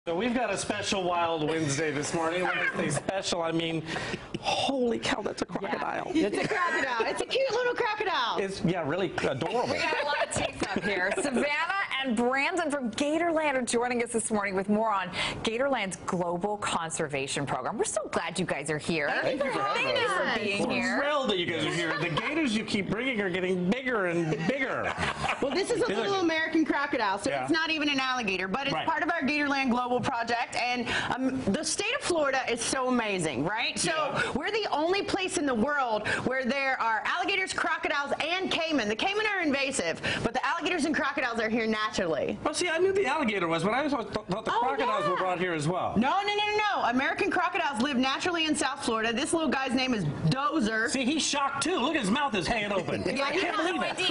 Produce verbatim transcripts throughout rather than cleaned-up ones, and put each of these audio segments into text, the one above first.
So we've got a special Wild Wednesday this morning. When I say special, I mean, holy cow, that's a crocodile. Yeah. It's a crocodile. It's a cute little crocodile. It's, yeah, really adorable. We got a lot of teeth up here. Savannah and Brandon from Gatorland are joining us this morning with more on Gatorland's Global Conservation Program. We're so glad you guys are here. Thank you for having us. Thank you for being We're here. thrilled that you guys are here. The gators you keep bringing are getting bigger and bigger. Well, this is a little American crocodile, so Yeah. it's not even an alligator, but it's Right. part of our Gatorland Global project, and um, the state of Florida is so amazing, right? So Yeah. we're the only place in the world where there are alligators, crocodiles, and caiman. The caiman are invasive, but the alligators and crocodiles are here naturally. Well, see, I knew the alligator was, but I always thought thought the Oh, crocodiles yeah. were brought here as well. No, no, no, no, no. American crocodiles live naturally in South Florida. This little guy's name is Dozer. See, he's shocked too. Look, his mouth is hanging open. Yeah, I you can't have believe No it.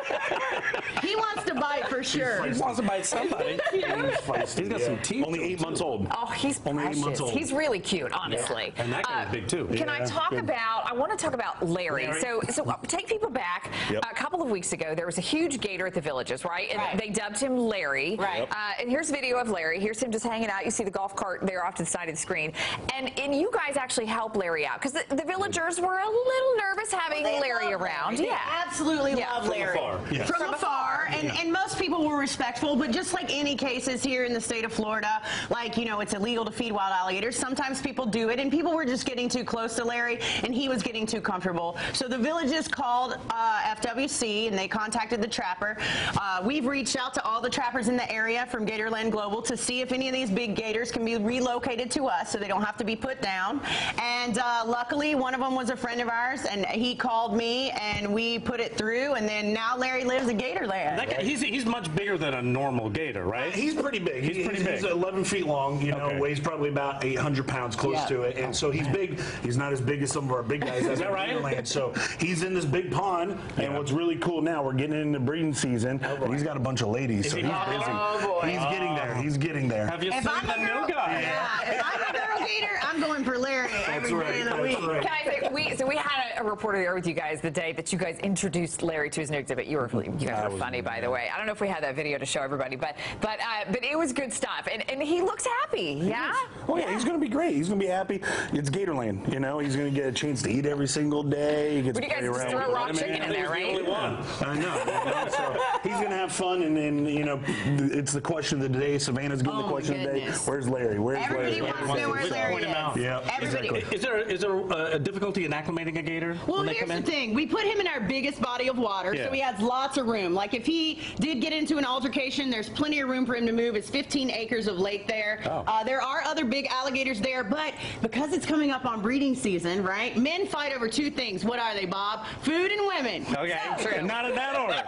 idea. He wants to bite for sure. He wants to bite somebody. He's feisty, He's got yeah. some teeth. Only eight months old. Oh, he's Only eight precious. months old. He's really cute, honestly. And that guy's Uh, big too. Can I Yeah, talk good. about, I want to talk about Larry. Larry. So, so uh, take people back. Yep. A couple of weeks ago, there was a huge gator at the Villages, right? And Right. they dubbed him Larry. Right. Yep. Uh, and here's a video of Larry. Here's him just hanging out. You see the golf cart there off to the side of the screen. And, and you guys actually helped Larry out because the, the villagers were a little nervous having They Larry love around. They Yeah. absolutely Yeah. love From Larry. afar, yes. From, From afar, afar. and, and most people were respectful, but just like any cases here in the state of Florida, like, you know, it's illegal to feed wild alligators. Sometimes people do it, and people were just getting too close to Larry, and he was getting too comfortable. So the Villages called uh, F W C, and they contacted the trapper. Uh, we've reached out to all the trappers in the area from Gatorland Global to see if any of these big gators can be relocated to us so they don't have to be put down. And uh, luckily, one of them was a friend of ours, and he called me, and we put it through, and then now Larry lives in Gatorland. That guy, he's, he's much bigger than a normal gator, right? He's pretty big. He's pretty big. He's eleven feet long, you know, Okay. weighs probably about eight hundred pounds, close Yeah. to it. And so he's big. He's not as big as some of our big guys. Is that right? So he's in this big pond. And Yeah. what's really cool now, we're getting into breeding season. and he's got a bunch of ladies, Is so he he's popular? busy. Oh, boy. He's getting there. He's getting there. Have you If seen I'm the a girl, new guy? yeah, if I'm a girl gator, I'm going for Larry every right, day of the that's week. right. Can I say, we, so we had a, a reporter there with you guys the day that you guys introduced Larry to his new exhibit. You were really, you guys That were was funny, by the way. I don't know if we had that video to show everybody, but but uh, but it was good stuff, and and he looks happy. Yeah. Oh yeah, he's going to be great. He's going to be happy. It's Gatorland, you know. He's going to get a chance to eat every single day. He gets Would to you guys play just around throw with raw him. chicken in there, right? Only one. I know. you know, So he's going to have fun, and then you know, it's the question of the day. Savannah's getting Oh, the my question of the day. goodness. Where's Larry? Where's Everybody Larry? wants to know where Just Larry point him is. out. Yeah, Everybody. exactly. Is there is there a, a difficulty in acclimating a gator Well, when they here's come the in? thing. We put him in our biggest body of water, Yeah. so he has lots of room. Like, if he did get into an altercation, there's plenty of room for him to move. It's fifteen acres of lake there. Oh. Uh, there are other big alligators there, but because it's coming up on breeding season, right, men fight over two things. What are they, Bob? Food and women. Okay, True. and not in that order.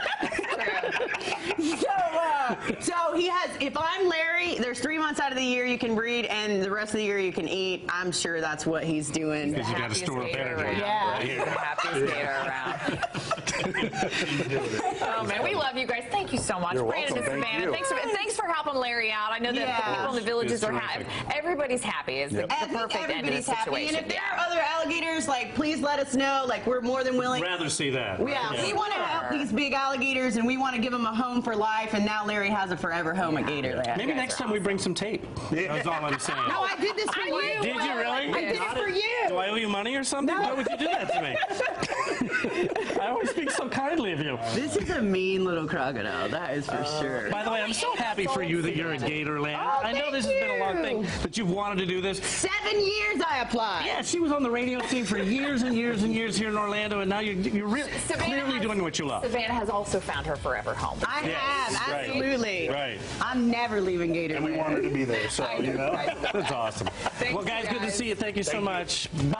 So, uh, so he has, if I'm Larry, there's three months out of the year you can breed, and the rest of the year you can eat. I'm sure that's what he's doing. Because you got to Happiest store up gator energy. around. Yeah. Right He's here. the happiest gator around. Oh man, we love you guys. Thank you so much, You're Brandon welcome. and Thank Savannah. you. Thanks for thanks for helping Larry out. I know that Yeah. the people in the villages It's are happy. terrific. Everybody's happy. Is the, Yep. the I think perfect end of the everybody's happy, situation. and if there Yeah. are other alligators, like, please let us know. Like, we're more than willing. Rather see that. Yeah, we want to help these big alligators, and we want to give them a home for life. And now Larry has a forever home at Gatorland. Maybe next time we bring some tape. That's all I'm saying. No, I did this for I you. knew Did you really? I did it for you. Do I owe you money or something? Why would you do that to me? I always speak so kindly of you. This is a mean little crocodile, that is for sure. By the way, I'm so happy for you that you're at Gatorland. Oh, I know thank this has been a long you. thing, but you've wanted to do this. Seven years I applied. Yeah, she was on the radio scene for years and years and years here in Orlando, and now you're, you're really Savannah clearly has- doing what you love. Savannah has also found her forever home. I Yes, have, right. absolutely. Right. I'm never leaving Gatorland. And we want her to be there, so you know. That's awesome. Thanks, Well, guys, good to guys. see you. Thank you so Thank you. much. Bye.